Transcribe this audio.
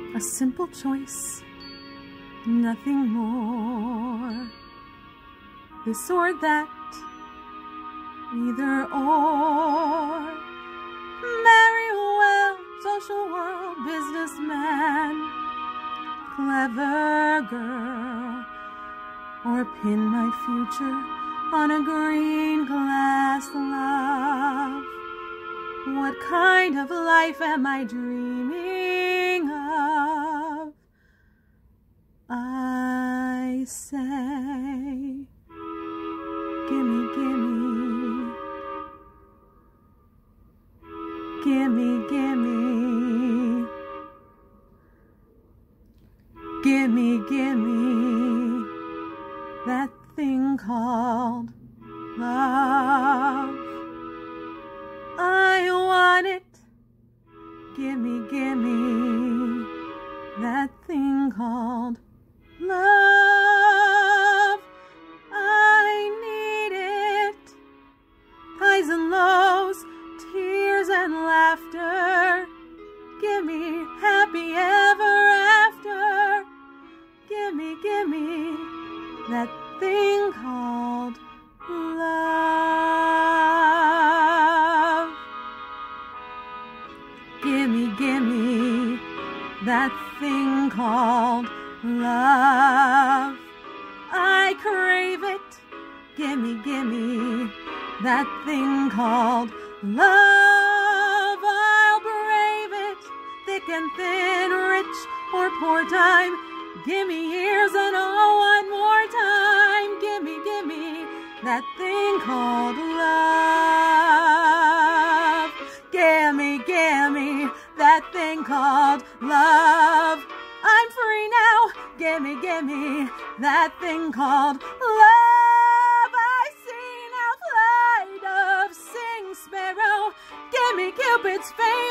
A simple choice, nothing more. This or that, either or. Very well, social world, businessman, clever girl, or pin my future on a green glass love. What kind of life am I dreaming of? I say, gimme, gimme, gimme, gimme, gimme, gimme, that thing called love. I want it, gimme, gimme, that thing called love. I need it, highs and lows, tears and laughter. Gimme happy ever after. Gimme, gimme, that thing called love. Gimme, gimme, that thing called love. I crave it. Gimme, gimme, that thing called love. I'll brave it, thick and thin, rich or poor time. Gimme years and all one more time. Gimme, gimme, that thing called love. Gimme, gimme, that thing called love. I'm free now. Gimme, gimme, that thing called love. I see now flight of sing sparrow. Gimme Cupid's fate.